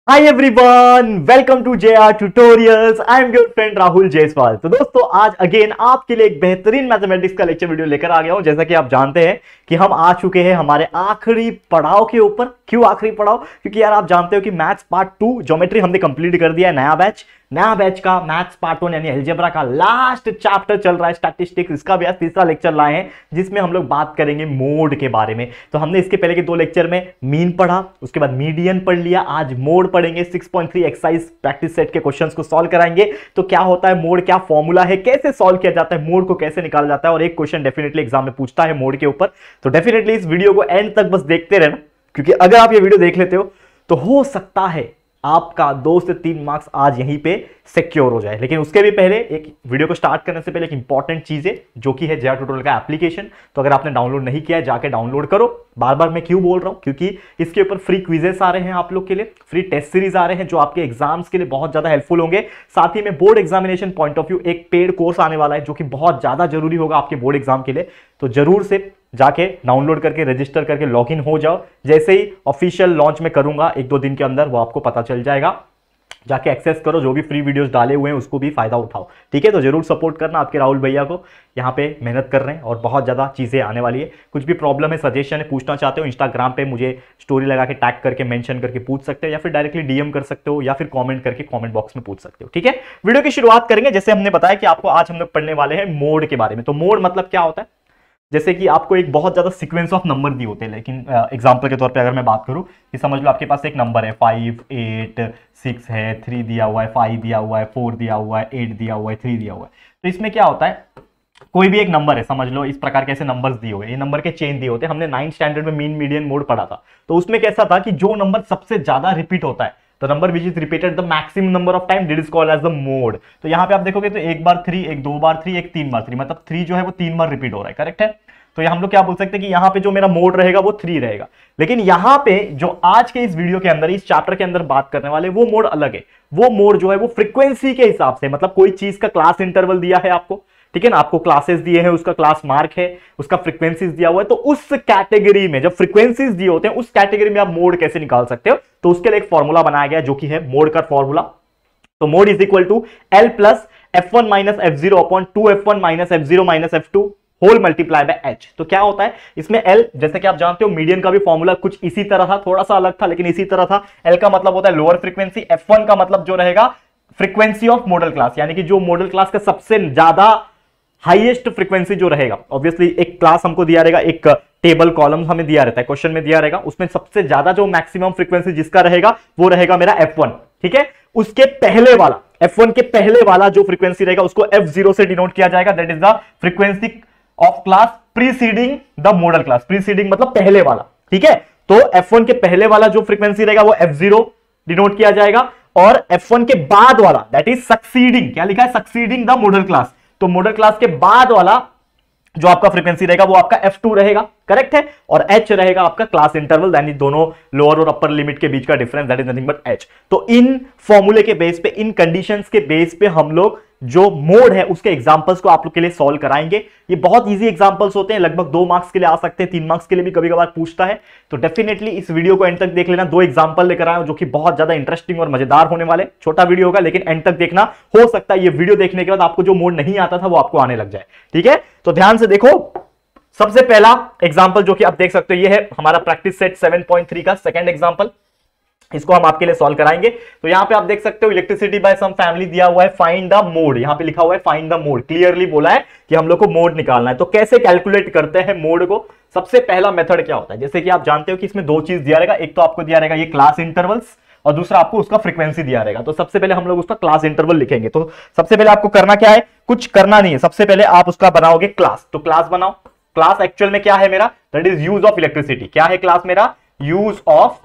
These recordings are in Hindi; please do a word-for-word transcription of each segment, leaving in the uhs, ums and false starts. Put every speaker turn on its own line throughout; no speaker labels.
Hi everyone, welcome to J R tutorials. I am your friend Rahul Jaiswal. तो दोस्तों, आज अगेन आपके लिए एक बेहतरीन मैथमेटिक्स का लेक्चर वीडियो लेकर आ गया हूं। जैसा कि आप जानते हैं कि हम आ चुके हैं हमारे आखिरी पड़ाव के ऊपर। क्यों आखिरी पड़ाव? क्योंकि यार आप जानते हो कि मैथ्स पार्ट टू ज्योमेट्री हमने कंप्लीट कर दिया है। नया बैच नया बैच का मैथ्स पार्ट वन यानी अलजेब्रा का लास्ट चैप्टर चल रहा है, स्टैटिस्टिक्स। इसका भी आज तीसरा लेक्चर लाए हैं जिसमें हम लोग बात करेंगे मोड के बारे में। तो हमने इसके पहले के दो लेक्चर में मीन पढ़ा, उसके बाद मीडियन पढ़ लिया। आज मोड पढ़ेंगे। Six point three exercise practice set के क्वेश्चंस को सॉल्व कराएंगे। तो क्या होता है मोड, क्या फॉर्मूला है, कैसे सॉल्व किया जाता है, मोड को कैसे निकाला जाता है, और एक क्वेश्चन डेफिनेटली एग्जाम में पूछता है मोड के ऊपर। तो डेफिनेटली इस वीडियो को एंड तक बस देखते रहना, क्योंकि अगर आप ये वीडियो देख लेते हो तो हो सकता है आपका दो से तीन मार्क्स आज यहीं पे सिक्योर हो जाए। लेकिन उसके भी पहले एक वीडियो को स्टार्ट करने से पहले एक इंपॉर्टेंट चीज है, जो कि है जे आर ट्यूटोरियल का एप्लीकेशन। तो अगर आपने डाउनलोड नहीं किया है, जाके डाउनलोड करो। बार बार मैं क्यों बोल रहा हूं? क्योंकि इसके ऊपर फ्री क्विजेस आ रहे हैं आप लोग के लिए, फ्री टेस्ट सीरीज आ रहे हैं जो आपके एग्जाम्स के लिए बहुत ज्यादा हेल्पफुल होंगे। साथ ही में board examination point of view एक पेड कोर्स आने वाला है, जो कि बहुत ज्यादा जरूरी होगा आपके बोर्ड एग्जाम के लिए। तो जरूर से जाके डाउनलोड करके रजिस्टर करके लॉगिन हो जाओ। जैसे ही ऑफिशियल लॉन्च में करूंगा एक दो दिन के अंदर, वो आपको पता चल जाएगा। जाके एक्सेस करो, जो भी फ्री वीडियोस डाले हुए हैं उसको भी फायदा उठाओ। ठीक है, तो जरूर सपोर्ट करना आपके राहुल भैया को। यहाँ पे मेहनत कर रहे हैं और बहुत ज्यादा चीजें आने वाली है। कुछ भी प्रॉब्लम है, सजेशन है, पूछना चाहते हो, इंस्टाग्राम पे मुझे स्टोरी लगा के टैग करके मेंशन करके पूछ सकते हो, या फिर डायरेक्टली डीएम कर सकते हो, या फिर कमेंट करके कमेंट बॉक्स में पूछ सकते हो। ठीक है, वीडियो की शुरुआत करेंगे। जैसे हमने बताया कि आपको आज हम लोग पढ़ने वाले हैं मोड के बारे में। तो मोड मतलब क्या होता है? जैसे कि आपको एक बहुत ज्यादा सीक्वेंस ऑफ नंबर दिए होते हैं, लेकिन एग्जांपल के तौर पे अगर मैं बात करूं कि समझ लो आपके पास एक नंबर है फाइव, एट, सिक्स है, थ्री दिया हुआ है, फाइव दिया हुआ है, फोर दिया हुआ है, एट दिया हुआ है, थ्री दिया हुआ है। तो इसमें क्या होता है, कोई भी एक नंबर है, समझ लो इस प्रकार के ऐसे नंबर्स दिए हुए, ये नंबर के चेन दिए होते हैं। हमने नाइन्थ स्टैंडर्ड में मीन मीडियन मोड पढ़ा था। तो उसमें कैसा था कि जो नंबर सबसे ज्यादा रिपीट होता है, the number which is repeated the maximum number of time, that is called as the mode। तो यहाँ पे आप देखोगे तो एक बार थ्री, एक दो बार थ्री, एक तीन बार थ्री, मतलब थ्री जो है वो तीन बार रिपीट हो रहा है। करेक्ट है? तो हम लोग क्या बोल सकते हैं कि यहाँ पे जो मेरा मोड रहेगा वो थ्री रहेगा। लेकिन यहाँ पे जो आज के इस वीडियो के अंदर, इस चैप्टर के अंदर बात करने वाले, वो मोड अलग है। वो मोड जो है वो फ्रीक्वेंसी के हिसाब से, मतलब कोई चीज का क्लास इंटरवल दिया है आपको, ठीक है ना, आपको क्लासेस दिए हैं, उसका क्लास मार्क है, उसका फ्रीक्वेंसीज दिया हुआ है। तो उस कैटेगरी में जब फ्रीक्वेंसीज दिए होते हैं, उस कैटेगरी में आप मोड कैसे निकाल सकते हो? तो उसके लिए एक फॉर्मूला बनाया गया जो कि है मोड का फॉर्मूला। तो mode is equal to L plus f one minus f zero upon two f one minus f zero minus f two whole multiply by h. तो क्या होता है इसमें एल, जैसे कि आप जानते हो मीडियन का भी फॉर्मूला कुछ इसी तरह था, थोड़ा सा अलग था लेकिन इसी तरह था। एल का मतलब होता है लोअर फ्रीक्वेंसी, एफ वन का मतलब जो रहेगा फ्रीक्वेंसी ऑफ मॉडल क्लास, यानी कि जो मॉडल क्लास का सबसे ज्यादा हाईएस्ट फ्रीक्वेंसी जो रहेगा। ऑब्वियसली एक क्लास हमको दिया रहेगा, एक टेबल कॉलम हमें दिया रहता है, क्वेश्चन में दिया रहेगा, उसमें सबसे ज्यादा जो मैक्सिमम फ्रीक्वेंसी जिसका रहेगा वो रहेगा मेरा एफ वन। ठीक है, उसके पहले वाला, एफ वन के पहले वाला जो फ्रीक्वेंसी रहेगा उसको एफ जीरो से डिनोट किया जाएगा। That is the frequency of class preceding the modal class. Preceding मतलब पहले वाला। ठीक है, तो एफ वन के पहले वाला जो फ्रीक्वेंसी रहेगा वो एफ जीरो डिनोट किया जाएगा, और एफ वन के बाद वाला दैट इज सक्सीडिंग, क्या लिखा है, सक्सीडिंग द मॉडल क्लास। तो मॉडल क्लास के बाद वाला जो आपका फ्रीक्वेंसी रहेगा वो आपका एफ टू रहेगा। करेक्ट है? और एच रहेगा आपका क्लास इंटरवल, यानी दोनों लोअर और अपर लिमिट के बीच का difference, that is nothing but h. तो इन फॉर्मूले के बेस पे, इन कंडीशंस के बेस पे हम लोग जो मोड है उसके एग्जांपल्स को आप लोग के लिए सॉल्व कराएंगे। ये बहुत इजी एग्जांपल्स होते हैं, लगभग दो मार्क्स के लिए आ सकते हैं, तीन मार्क्स के लिए भी कभी कभार पूछता है। तो डेफिनेटली इस वीडियो को एंड तक देख लेना। दो एग्जांपल लेकर आए जो कि बहुत ज्यादा इंटरेस्टिंग और मजेदार होने वाले। छोटा वीडियो होगा लेकिन एंड तक देखना, हो सकता है ये वीडियो देखने के बाद आपको जो मोड नहीं आता था वो आपको आने लग जाए। ठीक है, तो ध्यान से देखो। सबसे पहला एग्जांपल जो कि आप देख सकते हो, ये है हमारा practice set seven point three का सेकंड एग्जांपल। इसको हम आपके लिए सॉल्व कराएंगे। तो यहां पे आप देख सकते हो इलेक्ट्रिसिटी बाय सम फैमिली दिया हुआ है, फाइंड द मोड। यहां पे लिखा हुआ है फाइंड द मोड, क्लियरली बोला है कि हम लोग को मोड निकालना है। तो कैसे कैलकुलेट करते हैं मोड को? सबसे पहला मेथड क्या होता है, जैसे कि आप जानते हो कि इसमें दो चीज दिया रहेगा, एक तो आपको दिया रहेगा ये क्लास इंटरवल्स, और दूसरा आपको उसका फ्रीक्वेंसी दिया रहेगा। तो सबसे पहले हम लोग उसका क्लास इंटरवल लिखेंगे। तो सबसे पहले आपको करना क्या है, कुछ करना नहीं है, सबसे पहले आप उसका बनाओगे क्लास। तो क्लास बनाओ। क्लास एक्चुअल में क्या है मेरा, that is use of electricity. क्या है क्लास मेरा? Use of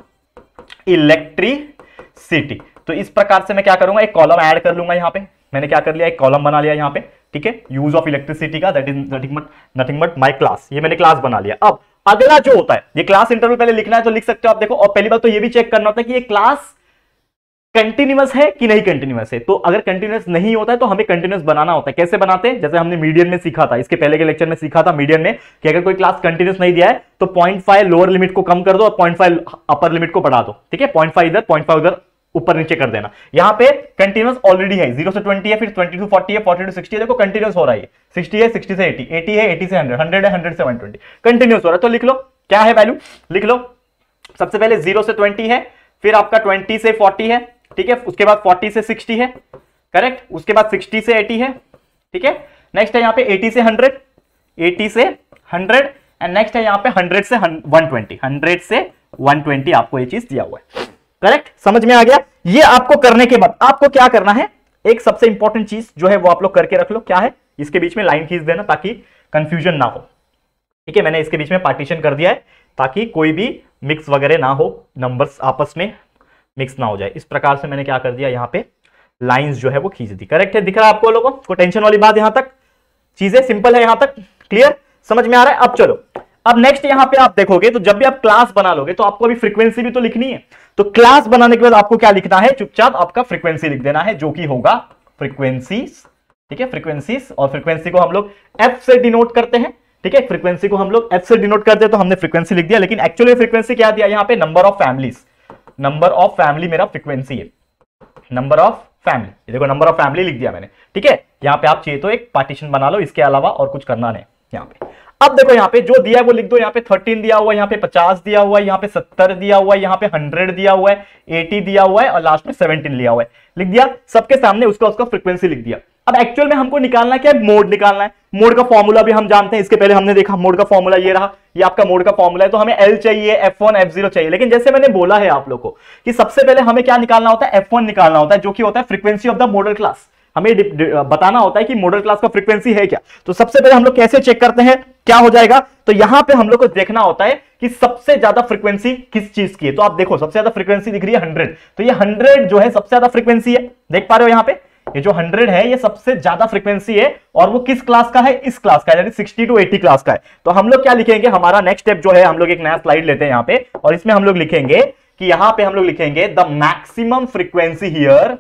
electricity. तो इस प्रकार से मैं क्या करूंगा, एक कॉलम ऐड कर लूंगा। यहां पे मैंने क्या कर लिया, एक कॉलम बना लिया यहां पे। ठीक है, यूज ऑफ इलेक्ट्रिसिटी का, that is nothing but my class. ये मैंने क्लास बना लिया। अब अगला जो होता है, ये क्लास इंटरवल पहले लिखना है तो लिख सकते हो आप, देखो। और पहली बात तो ये भी चेक करना होता है कि ये क्लास कंटिन्यूअस है कि नहीं कंटिन्यूअस है। तो अगर कंटिन्यूअस नहीं होता है तो हमें कंटिन्यूअस बनाना होता है। कैसे बनाते हैं? जैसे हमने मीडियन में सीखा था, इसके पहले के लेक्चर में सीखा था मीडियन में, कि अगर कोई क्लास कंटिन्यूअस नहीं दिया है तो पॉइंट फाइव लोअर लिमिट को कम कर दो और पॉइंट फाइव अपर लिमिट को बढ़ा दो। ठीक है, पॉइंट फाइव इधर, पॉइंट फाइव उधर ऊपर नीचे कर देना। यहां पे कंटिन्यूअस ऑलरेडी है, जीरो से ट्वेंटी है, फिर ट्वेंटी टू फोर्टी है, फोर्टी टू सिक्सटी है, देखो कंटिन्यूअस हो रहा है, सिक्सटी है, सिक्सटी से एटी, एटी है, एटी से हंड्रेड, हंड्रेड है, हंड्रेड से वन ट्वेंटी, कंटिन्यूअस हो रहा है। तो लिख लो क्या है वैल्यू, लिख लो। सबसे पहले जीरो से ट्वेंटी है, फिर आपका ट्वेंटी से फोर्टी है, ठीक है, उसके बाद फोर्टी से सिक्सटी है, करेक्ट, उसके बाद सिक्सटी से एटी है, ठीक है, नेक्स्ट है यहाँ पे एटी से हंड्रेड, एटी से हंड्रेड, एंड नेक्स्ट है यहाँ पे हंड्रेड से वन ट्वेंटी, हंड्रेड से वन ट्वेंटी आपको ये चीज दिया हुआ है, करेक्ट, समझ में आ गया। ये आपको करने के बाद आपको क्या करना है, एक सबसे इंपॉर्टेंट चीज जो है वो आप लोग करके रख लो, क्या है, इसके बीच में लाइन खींच देना ताकि कंफ्यूजन ना हो, ठीक है, मैंने इसके बीच में पार्टीशन कर दिया है ताकि कोई भी मिक्स वगैरह ना हो, नंबर्स आपस में मिक्स ना हो जाए। इस प्रकार से मैंने क्या कर दिया, यहाँ पे लाइंस जो है वो खींच दी, करेक्ट है, दिख रहा है आपको लोगों को, टेंशन वाली बात, यहां तक चीजें सिंपल है, यहां तक क्लियर, समझ में आ रहा है। अब चलो, अब नेक्स्ट यहां पे आप देखोगे तो जब भी आप क्लास बना लोगे तो आपको अभी फ्रीक्वेंसी भी तो लिखनी है, तो क्लास बनाने के बाद आपको क्या लिखना है, चुपचाप आपका फ्रीक्वेंसी लिख देना है, जो कि होगा फ्रीक्वेंसीज, ठीक है, फ्रीक्वेंसीज, और फ्रीक्वेंसी को हम लोग एफ से डिनोट करते हैं, ठीक है, फ्रीक्वेंसी को हम लोग एफ से डिनोट करते हैं, तो हमने फ्रीक्वेंसी लिख दिया, लेकिन एक्चुअली फ्रीक्वेंसी क्या दिया यहाँ पे, number of families, number of family मेरा फ्रीक्वेंसी है, नंबर ऑफ फैमिली, ये देखो नंबर ऑफ फैमिली लिख दिया मैंने, ठीक है। यहाँ पे आप चाहिए तो एक पार्टीशन बना लो, इसके अलावा और कुछ करना नहीं यहाँ पे। अब देखो यहाँ पे जो दिया है वो लिख दो, यहाँ पे थर्टीन दिया हुआ है, यहाँ पे पचास दिया हुआ है, यहाँ पे सत्तर दिया हुआ है, यहाँ पे हंड्रेड दिया हुआ है, एटी दिया हुआ है, और लास्ट में सेवनटीन लिया हुआ है, लिख दिया सबके सामने, उसका उसका फ्रीक्वेंसी लिख दिया। अब एक्चुअल में हमको निकालना क्या है, मोड निकालना है, मोड का फॉर्मूला भी हम जानते हैं, इसके पहले हमने देखा मोड का फॉर्मूला ये रहा, ये आपका मोड का फॉर्मूला है, तो हमें एल चाहिए, एफ वन, एफ जीरो चाहिए, लेकिन जैसे मैंने बोला है आप लोगों को कि सबसे पहले हमें क्या निकालना होता है, एफ वन निकालना होता है, जो कि होता है frequency of the modal class, हमें बताना होता है कि मॉडल क्लास का फ्रीक्वेंसी है क्या। तो सबसे पहले हम लोग कैसे चेक करते हैं, क्या हो जाएगा, तो यहां पे हम लोग को देखना होता है कि सबसे ज्यादा फ्रीक्वेंसी किस चीज की है, तो आप देखो सबसे ज्यादा फ्रीक्वेंसी दिख रही है हंड्रेड, तो ये हंड्रेड जो है सबसे ज्यादा फ्रीक्वेंसी है, देख पा रहे हो यहाँ पे, ये जो हंड्रेड है ये सबसे ज्यादा फ्रीक्वेंसी है, और वो किस क्लास का है, इस क्लास का, यानी सिक्सटी टू एटी क्लास का है। तो हम लोग क्या लिखेंगे, हमारा नेक्स्ट स्टेप जो है, हम लोग एक नया स्लाइड लेते हैं यहाँ पे, और इसमें हम लोग लिखेंगे कि यहां पे हम लोग लिखेंगे the maximum frequency here,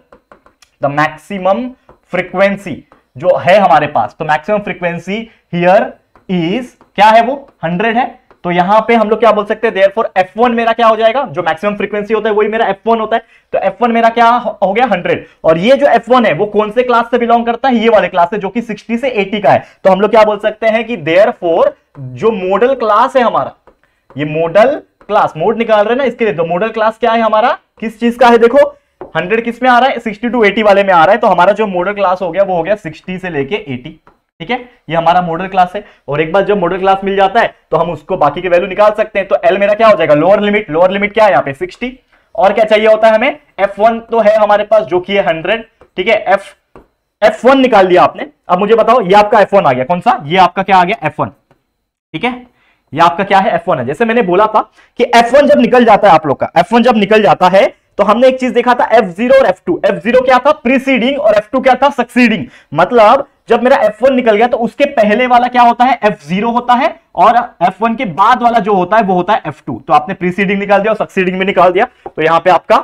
the maximum frequency जो है हमारे पास, तो मैक्सिमम फ्रीक्वेंसी हियर इज क्या है, वो हंड्रेड है, तो यहां पे हम लोग क्या बोल सकते हैं, देयरफॉर एफ वन मेरा क्या हो जाएगा, जो मैक्सिमम फ्रीक्वेंसी होता है वही मेरा एफ वन होता है, तो एफ वन मेरा क्या हो गया हंड्रेड, और ये जो एफ वन है वो कौन से क्लास से बिलोंग करता है, ये वाले क्लास से, जो कि सिक्सटी से एटी का है, तो हम लोग क्या बोल सकते हैं कि देयरफॉर जो मॉडल क्लास है हमारा, ये मॉडल क्लास, मोड निकाल रहे हैं ना इसके लिए, तो मॉडल क्लास क्या है हमारा, किस चीज का है, देखो हंड्रेड किस में आ रहा है, सिक्सटी टू एटी वाले में आ रहा है, तो हमारा जो मॉडल क्लास हो गया वो हो गया सिक्सटी से लेके एटी, ठीक है, ये हमारा मॉडल क्लास है। और एक बार जब मॉडल क्लास मिल जाता है तो हम उसको बाकी के वैल्यू निकाल सकते हैं, तो एल मेरा क्या हो जाएगा, लोअर लिमिट, लोअर लिमिट क्या है यहाँ पे सिक्सटी, और क्या चाहिए होता है हमें, एफ वन तो है हमारे पास जो कि है हंड्रेड, ठीक है, एफ एफ वन निकाल लिया आपने। अब मुझे बताओ ये आपका एफ वन आ गया, कौन सा, ये आपका क्या आ गया एफ वन, ठीक है, ये आपका क्या है एफ वन है। जैसे मैंने बोला था कि एफ वन जब निकल जाता है आप लोग का, एफ वन जब निकल जाता है तो हमने एक चीज देखा था एफ जीरो और एफ टू, एफ जीरो क्या था प्रीसीडिंग और एफ टू क्या था सक्सीडिंग, मतलब जब मेरा एफ वन निकल गया तो उसके पहले वाला क्या होता है एफ जीरो होता है, और एफ वन के बाद वाला जो होता है वो होता है एफ टू, तो आपने प्रीसीडिंग निकाल दिया और सक्सीडिंग भी निकाल दिया, तो यहां पे आपका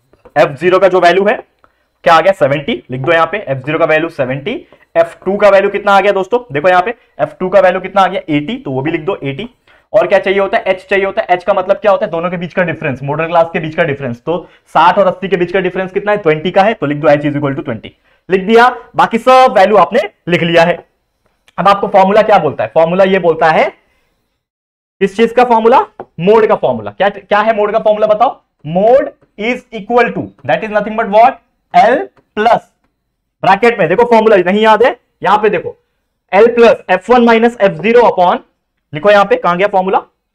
एफ जीरो का जो वैल्यू है क्या आ गया सेवेंटी, लिख दो यहां पे एफ जीरो का वैल्यू सेवेंटी, एफ टू का वैल्यू कितना आ गया दोस्तों, देखो यहां पे एफ टू का वैल्यू कितना आ गया एटी, तो वो भी लिख दो एटी, और क्या चाहिए होता है एच चाहिए होता है, एच का मतलब क्या होता है दोनों के बीच का डिफरेंस, मॉडल क्लास के बीच का डिफरेंस, तो साठ और अस्सी के बीच का डिफरेंस कितना है ट्वेंटी का है, तो लिख दो h is equal to twenty, लिख दिया, बाकी सब वैल्यू आपने लिख लिया है। अब आपको फॉर्मूला क्या बोलता है, फॉर्मूला ये बोलता है किस चीज का फॉर्मूला, मोड का फॉर्मूला, क्या क्या है मोड का फॉर्मूला बताओ, mode is equal to that is nothing but what L plus, bracket में देखो फॉर्मूला नहीं याद है, यहां पे देखो L plus f one minus f zero upon, लिखो यहां पे कहां गया formula,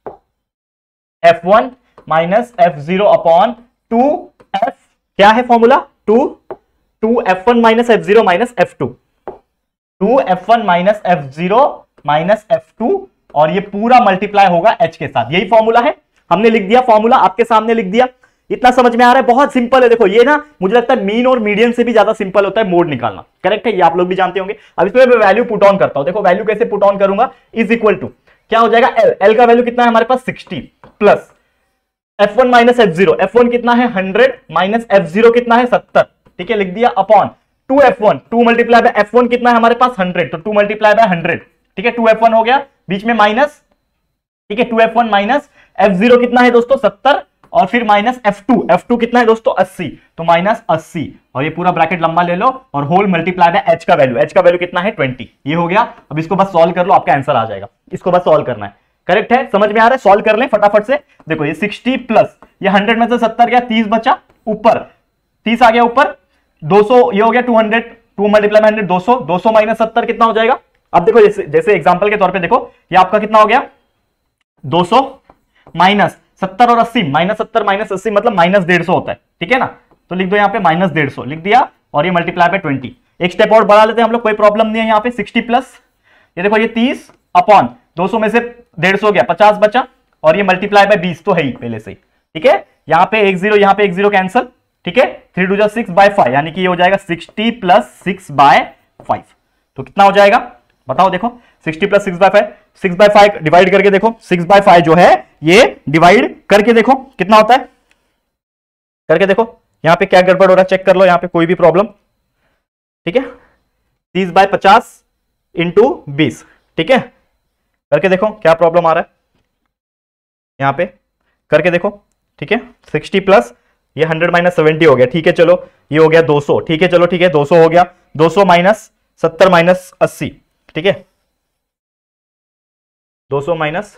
f one minus f zero upon two f, क्या है formula two two f one minus f zero minus f two, two f one minus f zero minus f two, और ये पूरा मल्टीप्लाई होगा एच के साथ, यही फॉर्मूला है, हमने लिख दिया फॉर्मूला आपके सामने लिख दिया, इतना समझ में आ रहा है, बहुत सिंपल है। देखो ये ना मुझे लगता है मीन और मीडियन से भी ज्यादा सिंपल होता है मोड निकालना, करेक्ट है, ये आप लोग भी जानते होंगे। अब इसमें मैं वैल्यू पुट ऑन करता हूं, देखो वैल्यू कैसे पुट ऑन करूंगा, इज इक्वल टू क्या हो जाएगा एल, एल का वैल्यू कितना है हमारे पास sixty plus f one minus f zero, f one कितना है हंड्रेड माइनस एफ जीरो कितना है सत्तर, ठीक है, लिख दिया upon two f one, two multiply by f one कितना है हमारे पास हंड्रेड, तो टू मल्टीप्लाई बाय हंड्रेड, ठीक है, टू एफ वन हो गया, बीच में माइनस, ठीक है, two f one minus f zero कितना है दोस्तों सत्तर, और फिर minus f two, f two कितना है दोस्तों अस्सी, तो माइनस अस्सी और ये पूरा ब्रैकेट लंबा ले लो और होल मल्टीप्लाई बाय एच का वैल्यू, एच का वैल्यू कितना है ट्वेंटी, ये हो गया। अब इसको बस सॉल्व कर लो, आपका आंसर आ जाएगा, इसको बस सॉल्व करना है। करेक्ट है, समझ में आ रहा है, सॉल्व कर लें फटाफट से। देखो ये सिक्सटी प्लस ये हंड्रेड में से सत्तर गया, तीस बचा ऊपर, तीस आ गया ऊपर, दो सौ ये हो गया two hundred, two multiply by hundred दो सौ, दो सौ माइनस सत्तर कितना हो जाएगा। अब देखो जैसे जैसे एग्जांपल के तौर पे देखो ये आपका कितना हो गया दो सौ माइनस सत्तर और अस्सी, माइनस सत्तर माइनस अस्सी मतलब माइनस डेढ़ सौ होता है, ठीक है ना। तो लिख दो यहाँ पे माइनस डेढ़ सौ लिख दिया और ये मल्टीप्लाई बाय ट्वेंटी। एक स्टेप और बढ़ा लेते हैं हम लोग, कोई प्रॉब्लम नहीं है यहाँ पे। सिक्सटी प्लस ये देखो ये तीस अपॉन दो सौ में से डेढ़ सौ गया, पचास बचा और ये मल्टीप्लाई बाय बीस तो है ही पहले से ही, ठीक है। यहाँ पे एक जीरो, यहाँ पे एक जीरो कैंसल, ठीक है। थ्री टू जा सिक्स बाय फाइव यानी कि ये हो जाएगा sixty plus six by five, तो कितना हो जाएगा बताओ। देखो sixty plus six by five, six by five divide करके देखो, सिक्स बाय फाइव जो है ये डिवाइड करके देखो कितना होता है, करके देखो यहां पे क्या गड़बड़ हो रहा है चेक कर लो, यहां पे कोई भी प्रॉब्लम, ठीक है। तीस बाय पचास इंटू बीस, ठीक है, करके देखो क्या प्रॉब्लम आ रहा है यहां पे, करके देखो, ठीक है। सिक्सटी प्लस ये हंड्रेड माइनस सेवेंटी हो गया, ठीक है चलो, ये हो गया दो सौ, ठीक है चलो, ठीक है दो सौ हो गया, दो सौ माइनस सत्तर माइनस अस्सी, ठीक है, दो सौ माइनस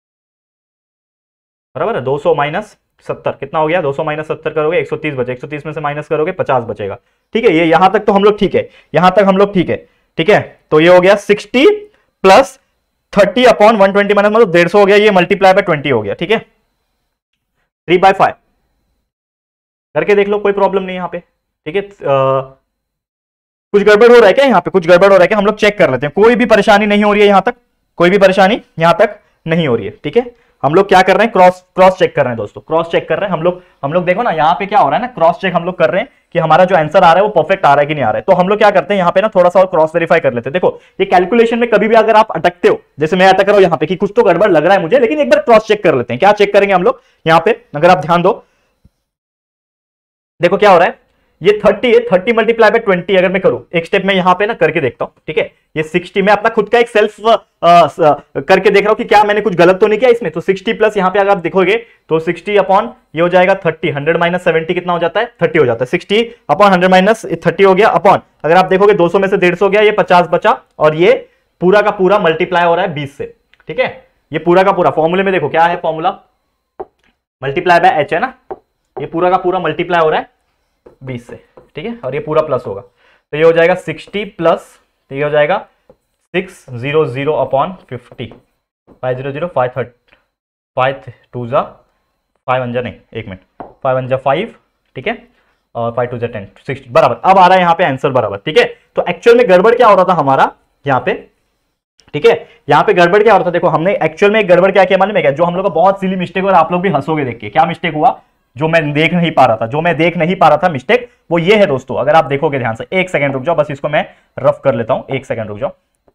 बराबर है, दो सौ माइनस सत्तर कितना हो गया, दो सौ माइनस सत्तर करोगे एक सौ तीस बचे, एक सौ तीस में से माइनस करोगे पचास बचेगा, ठीक है। ये यहां तक तो हम लोग ठीक है, यहां तक हम लोग ठीक है, ठीक है। तो ये हो गया sixty plus thirty upon one twenty minus मतलब डेढ़ सौ हो गया, ये मल्टीप्लाई बाय ट्वेंटी हो गया, ठीक है। थ्री बाय फाइव करके देख लो, कोई प्रॉब्लम नहीं यहां पे, ठीक है। कुछ गड़बड़ हो रहा है क्या यहाँ पे, कुछ गड़बड़ हो रहा है क्या, हम लोग चेक कर लेते हैं। कोई भी परेशानी नहीं हो रही है यहां तक, कोई भी परेशानी यहां तक नहीं हो रही है, ठीक है। हम लोग क्या कर रहे हैं, क्रॉस क्रॉस चेक कर रहे हैं दोस्तों, क्रॉस चेक कर रहे हैं हम लोग। हम लोग देखो ना यहाँ पे क्या हो रहा है ना, क्रॉस चेक हम लोग कर रहे हैं कि हमारा जो आंसर आ रहा है वो परफेक्ट आ रहा है कि नहीं आ रहा है। तो हम लोग क्या करते हैं यहाँ पे ना थोड़ा सा और क्रॉस वेरीफाई कर लेते हैं। देखो ये कैलकुलेशन में कभी भी अगर आप अटकते हो, जैसे मैं अटक रहा हूं यहाँ पे कि कुछ तो गड़बड़ लग रहा है मुझे, लेकिन एक बार क्रॉस चेक कर लेते हैं। क्या चेक करेंगे हम लोग यहाँ पे, अगर आप ध्यान दो, देखो क्या हो रहा है, ये थर्टी है, थर्टी मल्टीप्लाई बाय ट्वेंटी अगर मैं करूं, एक स्टेप में यहां पे ना करके देखता हूं, ठीक है। ये सिक्सटी में अपना खुद का एक सेल्फ करके देख रहा हूं कि क्या मैंने कुछ गलत तो नहीं किया इसमें। तो सिक्सटी प्लस यहां पे अगर आप देखोगे तो सिक्सटी अपॉन ये हो जाएगा थर्टी, हंड्रेड माइनस सेवेंटी कितना हो जाता है, थर्टी हो जाता है। Sixty upon hundred minus thirty हो गया, अपॉन अगर आप देखोगे दो सौ में से डेढ़ सौ गया, ये पचास बचा और ये पूरा का पूरा मल्टीप्लाई हो रहा है बीस से, ठीक है। ये पूरा का पूरा फॉर्मूले में देखो क्या है फॉर्मूला, मल्टीप्लाई बाय एच है ना, ये पूरा का पूरा मल्टीप्लाई हो रहा है बीस से, ठीक है, और ये पूरा प्लस होगा। तो ये हो जाएगा सिक्सटी प्लस, तो ये हो जाएगा six zero zero upon fifty, five zero zero five thirty, five two जा फाइव वन जा नहीं एक मिनट, फाइव वन जा फाइव, ठीक है, और फाइव टू जा टेन, सिक्सटी बराबर। अब आ रहा है यहाँ पे आंसर बराबर, ठीक है। तो एक्चुअल में गड़बड़ क्या हो रहा था हमारा यहाँ पे, ठीक है, यहाँ पे गड़बड़ क्या हो रहा था, देखो हमने एक्चुअल में एक गड़बड़ क्या किया मालूम है क्या, जो हम लोग का बहुत सिली मिस्टेक और आप लोग भी हंसोगे देख के, क्या मिस्टेक हुआ, जो मैं देख नहीं पा रहा था, जो मैं देख नहीं पा रहा था मिस्टेक वो ये है दोस्तों। अगर आप देखोगे ध्यान से, एक सेकंड रुक जाओ, बस इसको मैं रफ कर लेता हूं, एक सेकंड रुक जाओ,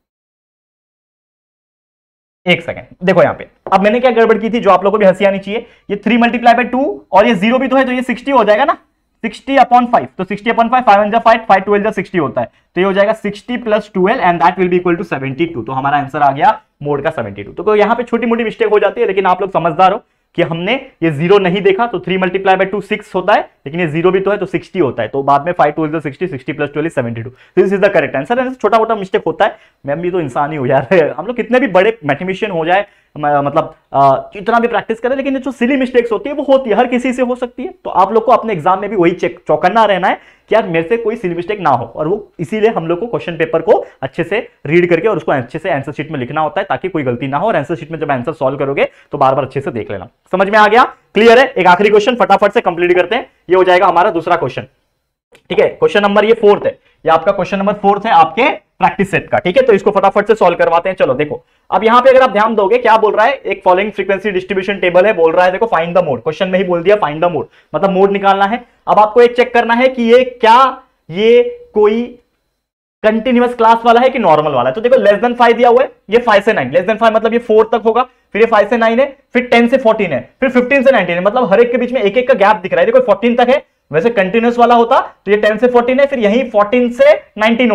एक सेकंड। देखो यहाँ पे अब मैंने क्या गड़बड़ की थी जो आप लोगों को भी हंसी आनी चाहिए, ये थ्री मल्टीप्लाई बाय टू और ये जीरो भी तो है, तो ये सिक्सटी हो जाएगा ना, सिक्सटी अपॉन फाइव, तो sixty upon five, five one जा फाइव, फाइव ट्वेल्व जा सिक्सटी होता है, तो ये हो जाएगा sixty plus twelve and that will be equal to seventy two. तो हमारा आंसर आ गया मोड का सेवेंटी टू। तो यहाँ पे छोटी मोटी मिस्टेक हो जाती है, लेकिन आप लोग समझदार हो कि हमने ये जीरो नहीं देखा, तो three multiply by two six होता है, लेकिन ये जीरो भी तो है तो सिक्सटी होता है, तो बाद में five two sixty, sixty plus twelve seventy two, this is the correct answer. छोटा मोटा मिस्टेक होता है, मैं भी तो इंसान ही हो यार, हम लोग कितने भी बड़े मैथमेटिशियन हो जाए, मतलब इतना भी प्रैक्टिस करें, लेकिन जो सिली मिस्टेक्स होती है वो होती है, हर किसी से हो सकती है। तो आप लोग को अपने एग्जाम में भी वही चेक चौकन्ना रहना है कि यार मेरे से कोई सिली मिस्टेक ना हो, और वो इसीलिए हम लोग को क्वेश्चन पेपर को अच्छे से रीड करके और उसको अच्छे से आंसर शीट में लिखना होता है, ताकि कोई गलती ना हो, और आंसर शीट में जब आंसर सॉल्व करोगे तो बार बार अच्छे से देख लेना। समझ में आ गया, क्लियर है। एक आखिरी क्वेश्चन फटाफट से कंप्लीट करते हैं, ये हो जाएगा हमारा दूसरा क्वेश्चन, ठीक है। क्वेश्चन नंबर ये फोर्थ है, ये आपका क्वेश्चन नंबर फोर्थ है आपके प्रैक्टिस सेट का, ठीक है। तो इसको फटाफट से सॉल्व करवाते हैं। चलो देखो, अब यहां पे अगर आप ध्यान दोगे क्या बोल रहा है, एक फॉलोइंग फ्रीक्वेंसी डिस्ट्रीब्यूशन टेबल है, बोल रहा है देखो फाइंड द मोड, क्वेश्चन में ही बोल दिया फाइंड द मोड, मतलब मोड निकालना है। अब आपको एक चेक करना है कि ये क्या ये कोई कंटिन्यूअस क्लास वाला है कि नॉर्मल वाला है। तो देखो लेस देन फाइव दिया हुआ है, ये फाइव से नाइन, लेस देन फाइव मतलब ये फोर तक होगा, फिर ये फाइव से नाइन है, फिर टेन से फोर्टीन है, फिर फिफ्टीन से नाइनटीन है, मतलब हर एक के बीच में एक एक का गैप दिख रहा है। देखो फोर्टीन तक है, वैसे कंटिन्यूअस वाला होता तो ये टेन से फोर्टीन है, फिर यही फोर्टीन से नाइनटीन होता,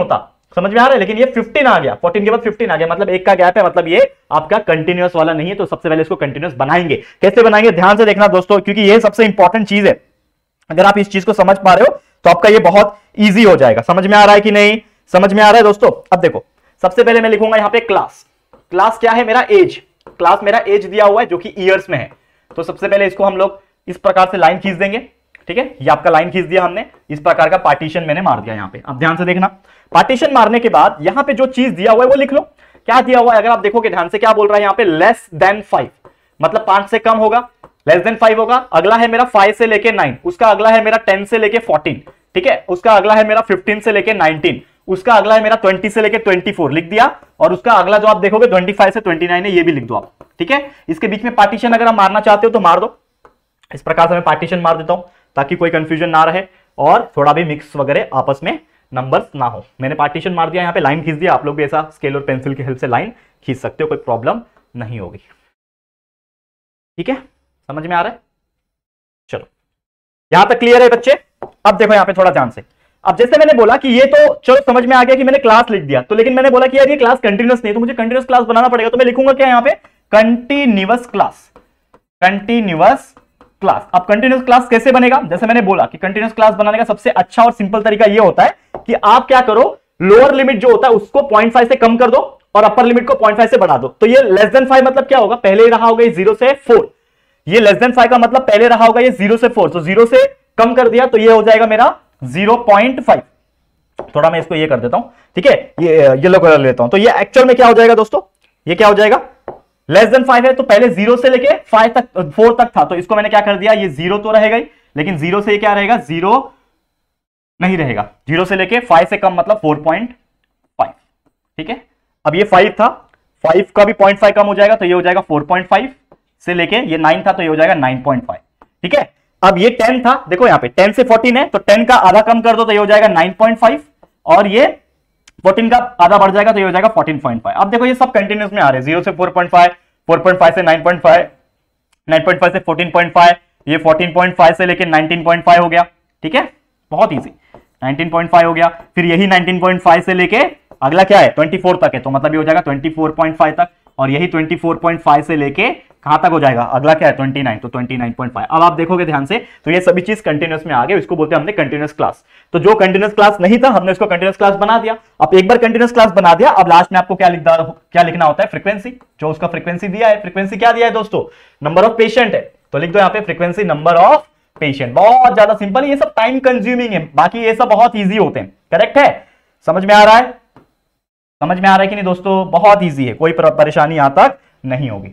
समझ में आ रहा है? लेकिन ये फिफ्टीन आ गया, फोर्टीन के बाद फिफ्टीन आ गया, मतलब एक का गैप है, मतलब ये आपका कंटिन्यूअस वाला नहीं है। तो सबसे पहले इसको कंटिन्यूअस बनाएंगे। कैसे बनाएंगे ध्यान से देखना दोस्तों, क्योंकि ये सबसे इंपॉर्टेंट चीज है। अगर आप इस चीज को समझ पा रहे हो तो आपका ये बहुत ईजी हो जाएगा। समझ में आ रहा है कि नहीं? समझ में आ रहा है दोस्तों? अब देखो, सबसे पहले मैं लिखूंगा यहां पे क्लास। क्लास क्या है? मेरा एज। क्लास मेरा एज दिया हुआ है जो कि ईयर्स में है। तो सबसे पहले इसको हम लोग इस प्रकार से लाइन खींच देंगे। ठीक है, ये आपका लाइन खींच दिया हमने, इस प्रकार का पार्टीशन मैंने मार दिया यहां पे। अब ध्यान से देखना, पार्टीशन मारने के बाद यहां पे जो चीज दिया हुआ है वो लिख लो। क्या दिया हुआ है अगर आप देखोगे ध्यान से, क्या बोल रहा है यहां पे? लेस देन फाइव, मतलब पांच से कम होगा, लेस देन फाइव होगा। अगला है मेरा फाइव से लेके नाइन, उसका अगला है मेरा टेन से लेके फोर्टीन, ठीक है, उसका अगला है मेरा फिफ्टीन से लेके नाइनटीन, उसका अगला है मेरा ट्वेंटी से लेके ट्वेंटी फोर, लिख दिया। और उसका अगला जो आप देखोगे ट्वेंटी फाइव से ट्वेंटी नाइन है, ये भी लिख दो आप। ठीक है, इसके बीच में पार्टीशन अगर आप मारना चाहते हो तो मार दो। इस प्रकार से मैं पार्टीशन मार देता हूं ताकि कोई कंफ्यूजन ना रहे और थोड़ा भी मिक्स वगैरह आपस में नंबर्स ना हो। मैंने पार्टीशन मार दिया, यहां पे लाइन खींच दिया। आप लोग भी ऐसा स्केल और पेंसिल की हेल्प से लाइन खींच सकते हो, कोई प्रॉब्लम नहीं होगी। ठीक है, समझ में आ रहा है? चलो, यहां तक क्लियर है बच्चे? अब देखो यहां पे थोड़ा ध्यान से। अब जैसे मैंने बोला कि ये तो चलो समझ में आ गया कि मैंने क्लास लिख दिया, तो लेकिन मैंने बोला कि यार ये क्लास कंटिन्यूअस नहीं है, तो मुझे कंटिन्यूअस क्लास बनाना पड़ेगा। तो मैं लिखूंगा क्या यहां पे? Continuous class. Continuous class. अब कंटिन्यूअस क्लास कैसे बनेगा? जैसे मैंने बोला कि कंटिन्यूअस क्लास बनाने का सबसे अच्छा और सिंपल तरीका यह होता है कि आप क्या करो, लोअर लिमिट जो होता है उसको पॉइंट फाइव से कम कर दो और अपर लिमिट को पॉइंट फाइव से बढ़ा दो। तो ये लेस देन फाइव मतलब क्या होगा? पहले ही रहा होगा ये जीरो से फोर। ये लेस देन फाइव का मतलब पहले रहा होगा ये जीरो से फोर, तो जीरो से कम कर दिया तो ये हो जाएगा मेरा जीरो पॉइंट फाइव। थोड़ा मैं इसको ये कर देता हूं, ठीक है, ये येलो कलर लेता हूं। तो ये एक्चुअल में क्या हो जाएगा दोस्तों? ये क्या हो जाएगा? लेस देन फाइव है तो पहले जीरो से लेके फाइव तक, फोर तक था, तो इसको मैंने क्या कर दिया, ये जीरो तो रहेगा ही, लेकिन जीरो से ये क्या रहेगा? जीरो नहीं रहेगा। जीरो से लेके फाइव से कम मतलब फोर पॉइंट फाइव। ठीक है, अब ये फाइव था, फाइव का भी पॉइंट फाइव कम हो जाएगा तो ये हो जाएगा फोर पॉइंट फाइव से लेके, ये नाइन था तो ये हो जाएगा नाइन पॉइंट फाइव। ठीक है, अब ये टेन था, देखो यहां पे टेन से फोर्टीन है तो टेन का आधा कम कर दो तो ये हो जाएगा नाइन पॉइंट फाइव, और ये फोर्टीन का आधा बढ़ जाएगा तो ये हो जाएगा फोर्टीन पॉइंट फाइव। अब देखो ये सब कंटिन्यूस में आ रहे हैं, जीरो से four point five, four point five से nine point five, nine point five से फोर्टीन पॉइंट फाइव, ये फोर्टीन पॉइंट फाइव से लेके नाइनटीन पॉइंट फाइव हो गया। ठीक है, बहुत इजी, नाइनटीन पॉइंट फाइव हो गया। फिर यही नाइनटीन पॉइंट फाइव से लेके अगला क्या है? ट्वेंटी फोर तक है, तो मतलब ये हो जाएगा ट्वेंटी फोर पॉइंट फाइव तक, और यही ट्वेंटी फोर पॉइंट फाइव से लेके कहां तक हो जाएगा? अगला क्या है? ट्वेंटी नाइन, तो ट्वेंटी नाइन पॉइंट फाइव। अब आप देखोगे ध्यान से तो ये सभी चीज कंटिन्यूस में आ गए, इसको बोलते हैं हमने कंटिन्यूस क्लास। तो जो कंटिन्यूस क्लास नहीं था हमने उसको कंटिन्यूस क्लास बना दिया। अब एक बार कंटिन्यूस क्लास बना दिया, अब लास्ट में आपको क्या लिखना क्या लिखना होता है? फ्रीक्वेंसी, जो उसका फ्रीक्वेंसी दिया है। फ्रीक्वेंसी क्या दिया है दोस्तों? नंबर ऑफ पेशेंट है, तो लिख दो यहाँ पे फ्रीक्वेंसी नंबर ऑफ पेशेंट। बहुत ज्यादा सिंपल, ये सब टाइम कंज्यूमिंग है, बाकी ये सब बहुत ईजी होते हैं। करेक्ट है? समझ में आ रहा है? समझ में आ रहा है कि नहीं दोस्तों? बहुत ईजी है, कोई परेशानी यहां तक नहीं होगी।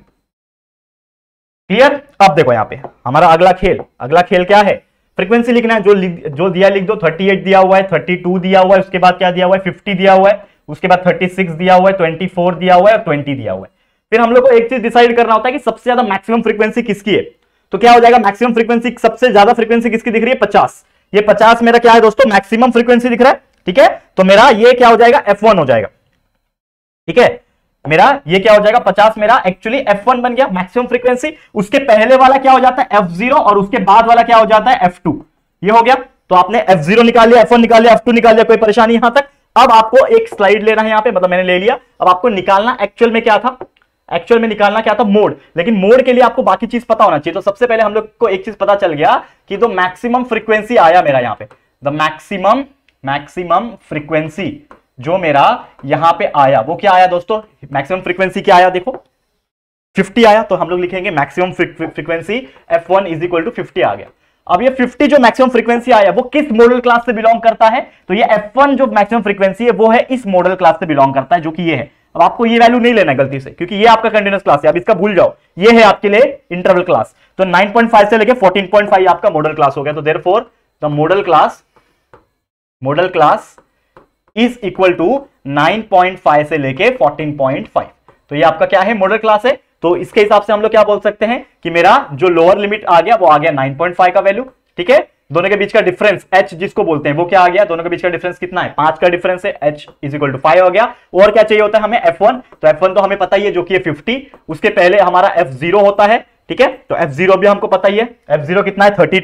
क्लियर? अब देखो यहां पे हमारा अगला खेल, अगला खेल क्या है? फ्रीक्वेंसी लिखना है। जो जो दिया लिख दो, थर्टी एट दिया हुआ है, थर्टी टू दिया हुआ है, उसके बाद क्या दिया हुआ है? फिफ्टी दिया हुआ है, उसके बाद थर्टी सिक्स दिया हुआ है, ट्वेंटी फोर दिया हुआ है और ट्वेंटी दिया हुआ है। फिर हम लोग को एक चीज डिसाइड करना होता है कि सबसे ज्यादा मैक्सिमम फ्रीक्वेंसी किसकी है। तो क्या हो जाएगा? मैक्सिमम फ्रीक्वेंसी, सबसे ज्यादा फ्रीक्वेंसी किसकी दिख रही है? पचास। ये पचास मेरा क्या है दोस्तों? मैक्सिमम फ्रीक्वेंसी दिख रहा है। ठीक है, तो मेरा ये क्या हो जाएगा? एफ वन हो जाएगा। ठीक है, मेरा ये क्या हो जाएगा? पचास मेरा एक्चुअली एफ वन बन गया, मैक्सिमम फ्रीक्वेंसी। उसके पहले वाला क्या हो जाता है? एफ ज़ीरो, और उसके बाद वाला क्या हो जाता है? F two. ये हो गया, तो आपने एफ ज़ीरो निकाल लिया, एफ वन निकाल लिया, एफ टू निकाल लिया, कोई परेशानी यहां तक। अब आपको एक स्लाइड लेना है यहां पे, मतलब मैंने ले लिया। अब आपको निकालना एक्चुअल में क्या था? एक्चुअल में निकालना क्या था? मोड। लेकिन मोड के लिए आपको बाकी चीज पता होना चाहिए। तो सबसे पहले हम लोग को एक चीज पता चल गया कि तो मैक्सिमम फ्रीक्वेंसी आया मेरा यहां पे, द मैक्सिमम मैक्सिमम फ्रीक्वेंसी जो मेरा यहां पे आया वो क्या आया दोस्तों? मैक्सिमम फ्रीक्वेंसी क्या आया? देखो फिफ्टी आया, तो हम लोग लिखेंगे maximum frequency f one is equal to fifty आ गया। अब ये फिफ्टी जो मैक्सिमम फ्रीक्वेंसी आया वो किस मॉडल क्लास से बिलोंग करता है? तो ये एफ वन जो मैक्सिमम फ्रीक्वेंसी है वो है इस मॉडल क्लास से बिलोंग करता है, जो कि ये है। अब आपको ये वैल्यू नहीं लेना है गलती से, क्योंकि ये आपका कंटीन्यूअस क्लास है, अब इसका भूल जाओ, ये है आपके लिए इंटरवल क्लास। तो नाइन पॉइंट फाइव से लेके फोर्टीन पॉइंट फाइव आपका मॉडल क्लास हो गया। तो therefore the modal class modal class is equal to nine point five से लेके फोर्टीन पॉइंट फाइव। तो ये आपका क्या है? मॉडल क्लास है। तो इसके हिसाब से हम लोग क्या बोल सकते हैं कि मेरा जो लोअर लिमिट आ गया वो आ गया नाइन पॉइंट फाइव का वैल्यू। ठीक है, दोनों के बीच का डिफरेंस h जिसको बोलते हैं वो क्या आ गया? दोनों के बीच का डिफरेंस कितना है? पांच का डिफरेंस है, h is equal to five हो गया। और क्या चाहिए होता है हमें? F one. तो एफ वन तो हमें पता ही है जो कि है फिफ्टी। उसके पहले हमारा एफ ज़ीरो होता है। ठीक है, तो एफ ज़ीरो भी हमको पता ही है, एफ ज़ीरो कितना है? Thirty to.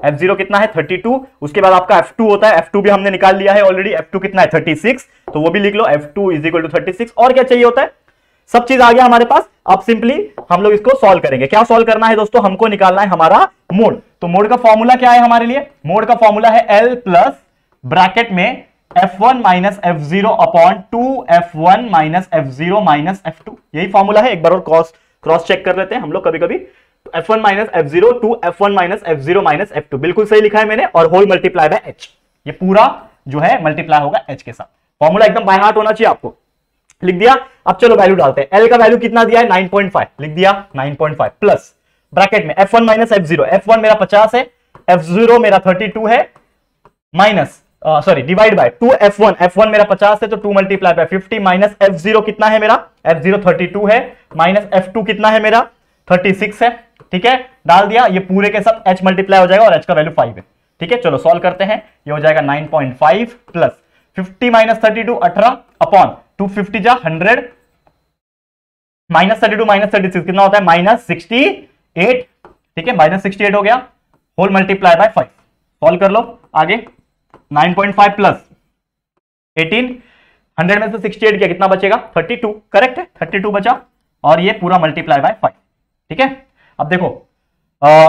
एफ जीरो कितना है थर्टी टू, उसके बाद आपका एफ टू होता है, एफ टू भी हमने निकाल लिया है ऑलरेडी, एफ टू कितना है थर्टी सिक्स, तो वो भी लिख लो f two is equal to thirty six. और क्या चाहिए होता है, सब चीज आ गया हमारे पास। अब सिंपली हम लोग इसको सॉल्व करेंगे। क्या सॉल्व करना है दोस्तों, हमको निकालना है हमारा मोड। तो मोड का फॉर्मूला क्या है हमारे लिए, मोड का फॉर्मूला है L प्लस ब्रैकेट में f one minus f zero upon two f one minus f zero minus f two, यही फॉर्मूला है। एक बार और क्रॉस क्रॉस चेक कर लेते हैं हम लोग कभी कभी। F one minus f zero two f one minus f zero minus f two, बिल्कुल सही लिखा है मैंने, और होल मल्टीप्लाई बाय एच, ये पूरा जो है मल्टीप्लाई होगा एच के साथ। फॉर्मूला एकदम बाय हार्ट होना चाहिए आपको, लिख दिया। अब चलो वैल्यू डालते हैं। एल का वैल्यू कितना दिया है नाइन पॉइंट फाइव, लिख दिया nine point five plus bracket में f one minus f zero, f one मेरा पचास है, एफ जीरो मेरा थर्टी टू है, minus sorry divide by two f one, f one मेरा पचास है तो two multiply by fifty, minus f zero कितना है मेरा, एफ जीरो थर्टी टू है, माइनस एफ टू कितना है मेरा थर्टी सिक्स है। ठीक है, डाल दिया, ये पूरे के साथ एच मल्टीप्लाई हो जाएगा और एच का वैल्यू फाइव है। ठीक है, चलो सॉल्व करते हैं। ये हो जाएगा nine point five plus fifty minus thirty two अठारह अपॉन टू फिफ्टी जा hundred, minus thirty two minus thirty six कितना होता है माइनस सिक्सटी एट। ठीक है, माइनस सिक्सटी एट हो गया, whole multiply by five. Solve कर लो आगे। Nine point five plus eighteen, hundred में से सिक्सटी एट किया कितना बचेगा थर्टी टू, करेक्ट है थर्टी टू बचा, और ये पूरा मल्टीप्लाई बाय फाइव। ठीक है, अब देखो आ,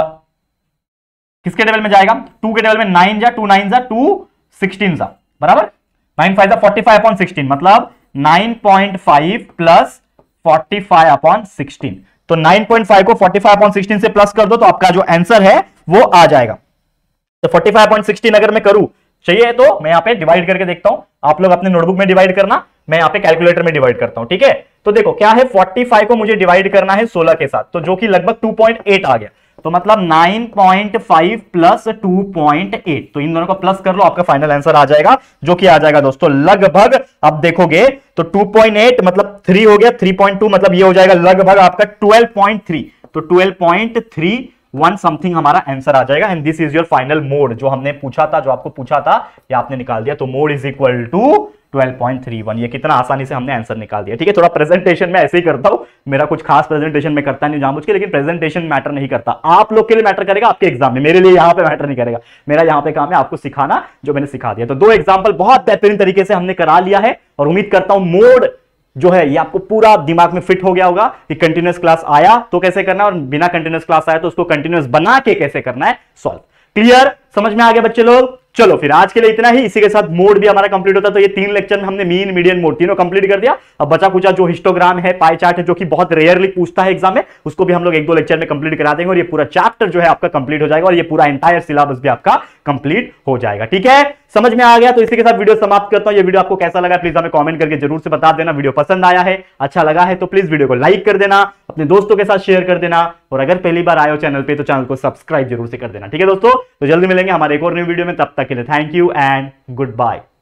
किसके टेबल में जाएगा, टू के टेबल में, नाइन जा टू नाइन जा टू सिक्सटीन जा बराबर, नाइन फाइव जा फोर्टी फाइव अपॉन सिक्सटीन, मतलब nine point five plus forty five upon sixteen. तो नाइन पॉइंट फाइव को फोर्टी फाइव अपॉन सिक्सटीन से प्लस कर दो तो आपका जो आंसर है वो आ जाएगा। तो फोर्टी फाइव अपॉन सिक्सटीन अगर मैं करूं, चाहिए तो मैं यहां पे डिवाइड करके देखता हूं, आप लोग अपने नोटबुक में डिवाइड करना, मैं यहां पे कैलकुलेटर में डिवाइड करता हूं। ठीक है, तो देखो क्या है, फोर्टी फाइव को मुझे डिवाइड करना है सोलह के साथ, तो जो कि लगभग टू पॉइंट एट आ गया, तो मतलब nine point five plus two point eight, तो इन दोनों को प्लस कर लो, आपका फाइनल आंसर आ जाएगा, जो कि आ जाएगा दोस्तों लगभग, अब देखोगे तो टू पॉइंट एट मतलब थ्री हो गया, थ्री पॉइंट टू मतलब ये हो जाएगा लगभग आपका ट्वेल्व पॉइंट थ्री, तो twelve point three one something हमारा आंसर आ जाएगा। And this is your final mode, जो हमने पूछा था, जो आपको पूछा था, ये आपने निकाल दिया। तो mode is equal to twelve point three one, ये कितना आसानी से हमने आंसर निकाल दिया। ठीक है, थोड़ा प्रेजेंटेशन में ऐसे ही करता हूं, मेरा कुछ खास प्रेजेंटेशन में करता नहीं जानबूझ के, लेकिन प्रेजेंटेशन मैटर नहीं करता, आप लोग के लिए मैटर करेगा आपके एग्जाम में, मेरे लिए यहां पे मैटर नहीं करेगा। मेरा यहां पे काम है आपको सिखाना, जो मैंने सिखा दिया। तो दो एग्जाम्पल बहुत बेहतरीन तरीके से हमने करा लिया है, और उम्मीद करता हूं मोड जो है ये आपको पूरा दिमाग में फिट हो गया होगा कि कंटिन्यूअस क्लास आया तो कैसे करना है, और बिना कंटिन्यूअस क्लास आया तो उसको कंटिन्यूअस बना के कैसे करना है सॉल्व। क्लियर, समझ में आ गया बच्चे लोग? चलो फिर आज के लिए इतना ही, इसी के साथ मोड भी हमारा कंप्लीट होता है। तो ये तीन लेक्चर में हमने मीन, मीडियन, मोड तीनों कंप्लीट कर दिया। अब बचा कुचा जो हिस्टोग्राम है, पाई चार्ट है, जो कि बहुत रेयरली पूछता है एग्जाम में, उसको भी हम लोग एक दो लेक्चर में कंप्लीट करा देंगे, और ये पूरा चैप्टर जो है आपका कंप्लीट हो जाएगा, और ये पूरा एंटायर सिलेबस भी आपका कंप्लीट हो जाएगा। ठीक है, समझ में आ गया? तो इसी के साथ वीडियो समाप्त करता हूं। ये वीडियो आपको कैसा लगा प्लीज हमें कमेंट करके जरूर से बता देना। वीडियो पसंद आया है, अच्छा लगा है तो प्लीज वीडियो को लाइक कर देना, अपने दोस्तों के साथ शेयर कर देना, और अगर पहली बार आए हो चैनल पे तो चैनल को सब्सक्राइब जरूर से कर देना। ठीक है दोस्तों, तो जल्दी मिलेंगे हमारे एक और न्यू वीडियो में, तब तक के लिए thank you and good bye.